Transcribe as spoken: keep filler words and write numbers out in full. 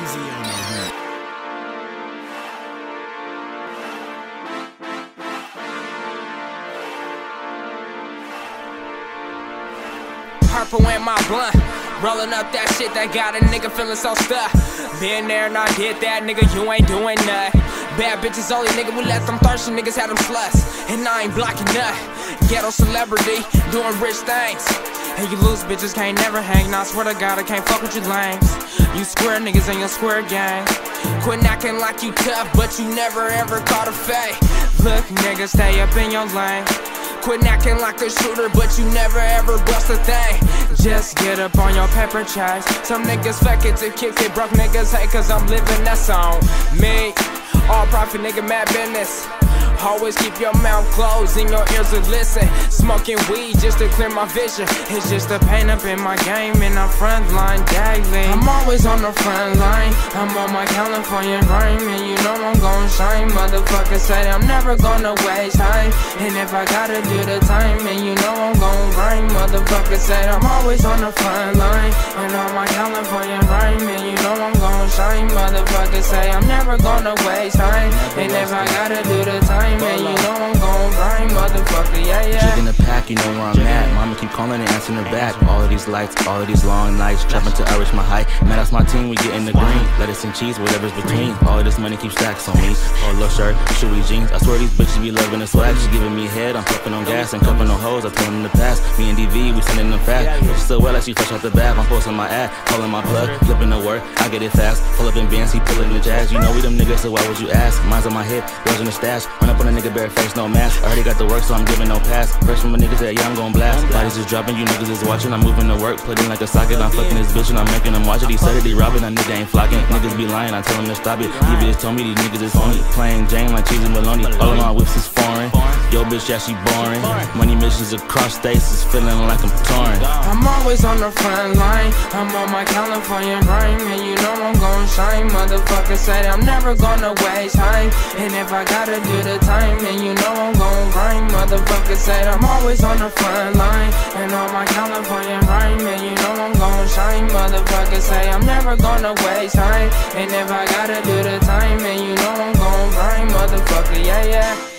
Easy on me, huh? Purple in my blunt, rolling up that shit that got a nigga feeling so stuck. Been there and I did that, nigga, you ain't doing nothing. Bad bitches only, nigga, we let them thirsty niggas have them sluts. And I ain't blocking nothing. Ghetto celebrity, doing rich things. And you lose bitches, can't never hang. Now I swear to God, I can't fuck with you lames. You square niggas in your square gang. Quit acting like you tough, but you never ever caught a fade. Look, nigga, stay up in your lane. Quit acting like a shooter, but you never ever bust a thing. Just get up on your paper chase. Some niggas fake it to kick it, broke niggas hate cause I'm living that song. Me, all profit nigga, mad business. Always keep your mouth closed and your ears will listen. Smoking weed just to clear my vision. It's just a pain up in my game and I'm frontline daily. I'm always on the front line. I'm on my California grind and you know I'm gon' shine. Motherfuckers say I'm never gonna waste time. And if I gotta do the time and you know I'm gon' grind. Motherfuckers say I'm always on the front line. And on my California grind and you know I'm gon' shine. Motherfuckers say I'm never gonna waste time. And if I gotta do the time man, you know I'm gon' grind, motherfucker, yeah, yeah. Jig in the pack, you know where I'm at. Mama keep calling and answering her back. All of these lights, all of these long nights, trapping to I reach my height. Man, that's my team, we getting the green. Lettuce and cheese, whatever's between. All of this money keeps stacks on me. Oh, little shirt, shoey jeans. I swear these bitches be loving the swag. She giving me head, I'm puffing on gas and cupping on hoes. I told them to pass. Me and D V, we sending them fast. Bitch still well like she fresh out the bath. I'm posting my ad, calling my plug, flipping the work. I get it fast. Pull up in Benz, he pullin' the jazz. You know we them niggas, so why would you ask? Mine's on my hip, yours in the stash. Run up on a nigga bare face, no mask. I already got the work, so I'm giving no pass. Fresh from a niggas that, yeah, I'm gon' blast. Bodies is dropping, you niggas is watching. I'm moving to work, put in like a socket. I'm fucking this bitch and I'm making them watch it. He said it, he robbing, that nigga ain't flocking. Niggas be lying, I tell him to stop it. He bitch told me these niggas is phony. Playing Jane like cheese and bologna. All of my whips is foreign. Yo, bitch, yeah, she boring. Money missions across states is feeling like I'm touring. I'm always on the front line. I'm on my California grind, and you know I'm gon' shine. Motherfuckers say I'm never gonna waste time. And if I gotta do the time, then you know I'm gon' grind. Motherfuckers say I'm always on the front line. And on my California grind, and you know I'm gon' shine. Motherfuckers say I'm never gonna waste time. And if I gotta do the time, then you know I'm gon' grind. Motherfucker, yeah, yeah.